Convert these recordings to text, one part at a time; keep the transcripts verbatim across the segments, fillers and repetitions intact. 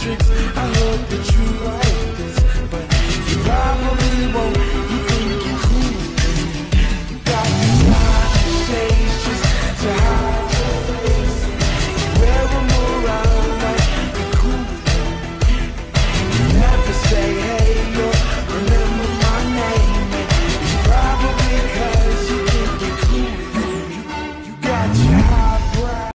tricks. I hope that you like this, but you probably won't. You think you're cool, you got these high shades just to hide your face. You wear them around like you're cool. You never say hey or remember my name, and it's probably 'cause you think you're cool. You, you got your highbrow.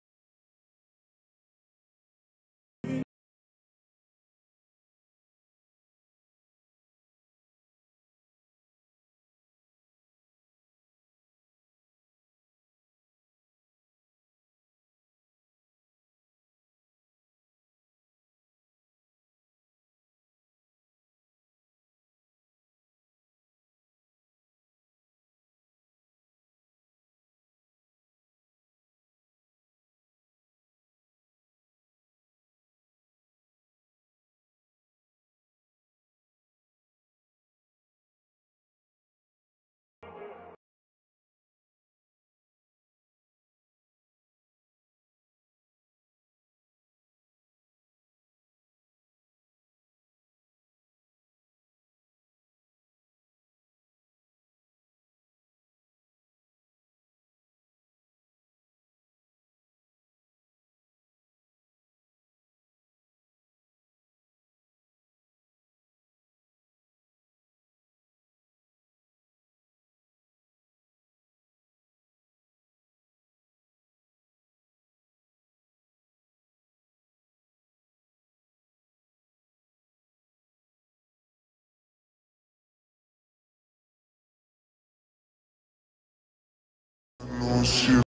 Oh shit.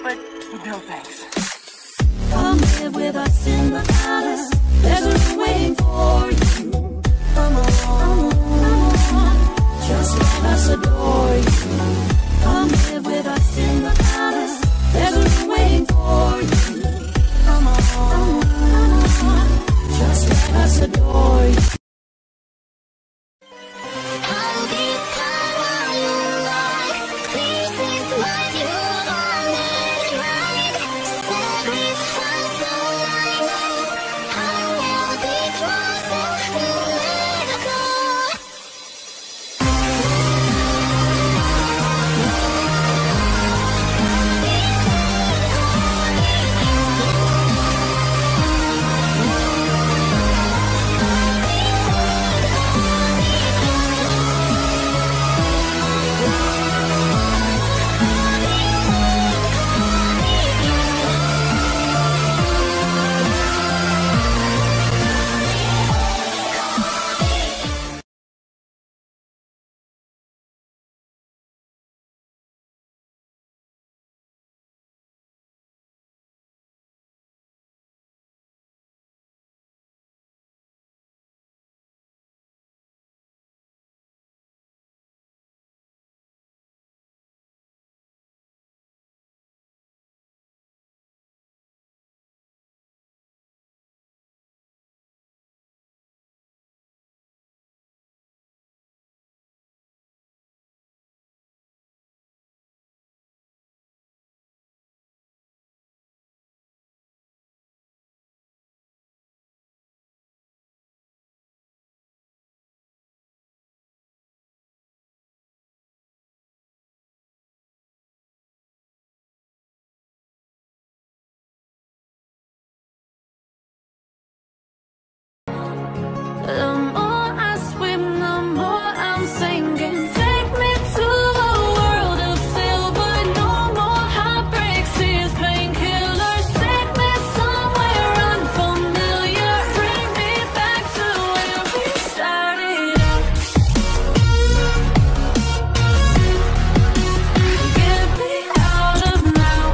but no thanks. Come live with us in the palace. There's a room waiting for you. Come on, come on, just let us adore you. Come live with us in the palace. There's a room waiting for you. Come on, come on, just let us adore you. I'll become what you like. This is what you wanted, right? Sacrifice all I know. I will be closer to let go. The more I swim, the more I'm sinking. Take me to a world of silver. No more heartbreaks, tears, painkillers. Take me somewhere unfamiliar. Bring me back to where we started out. Get me out of now.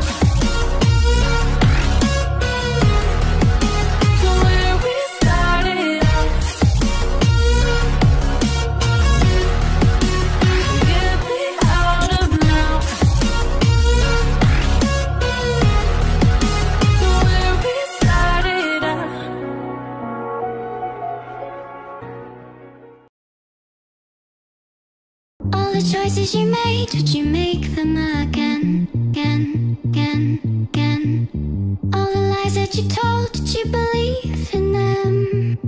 To where we started out. Get me out of now. To where we started out. All the choices you made, would you make them again, again, again, again? All the lies that you told, did you believe in them?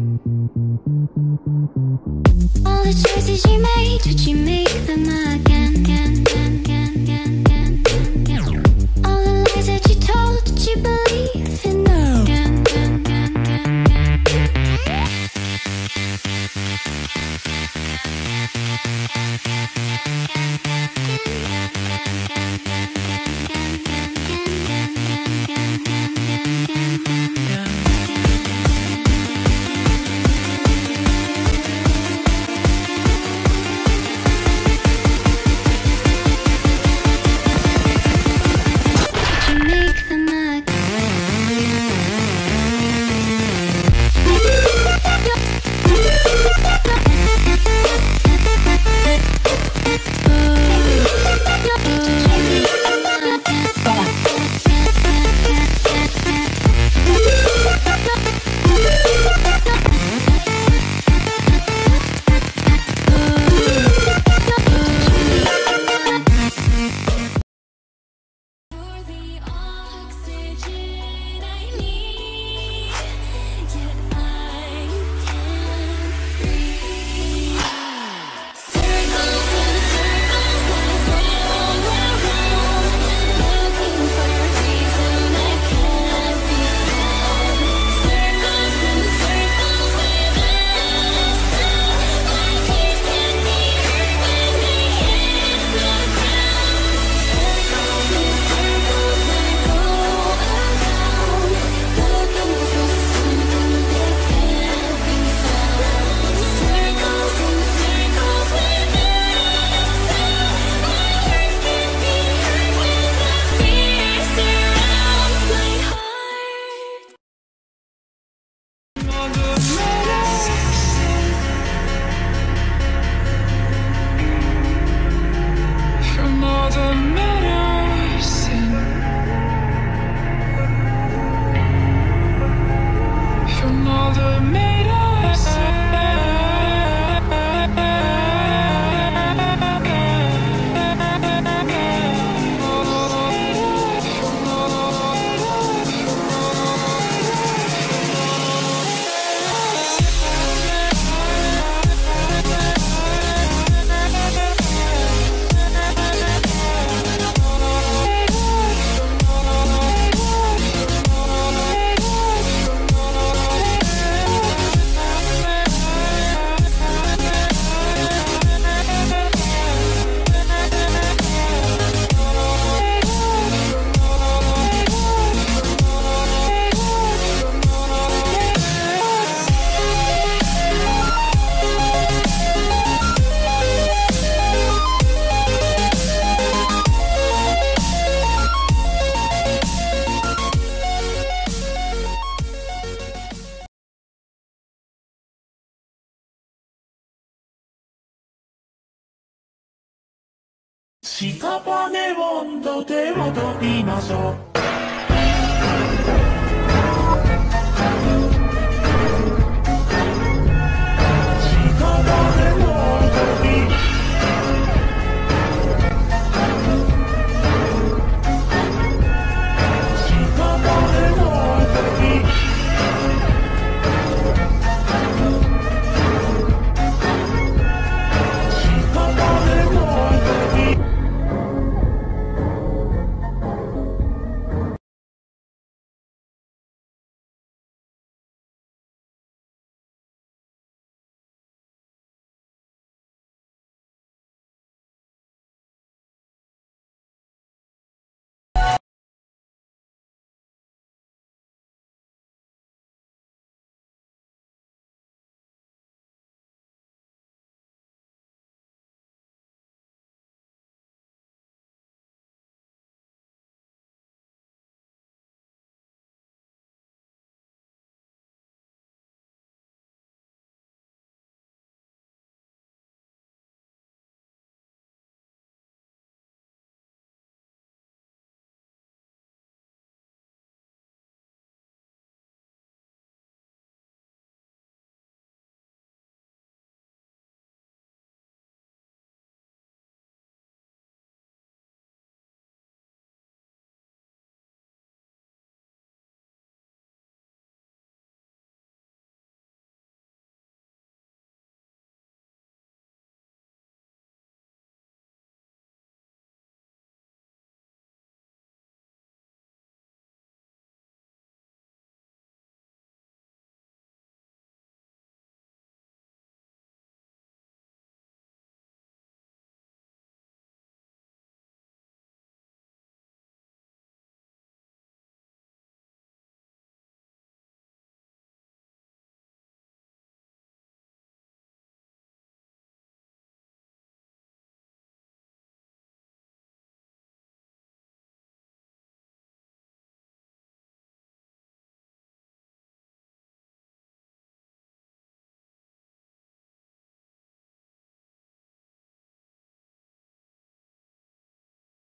All the choices you made, would you make them again, again, again, again, again, again, again? All the lies that you told, did you believe in them? Again, again, again, again, again, again. 屍温度で踊りましょう。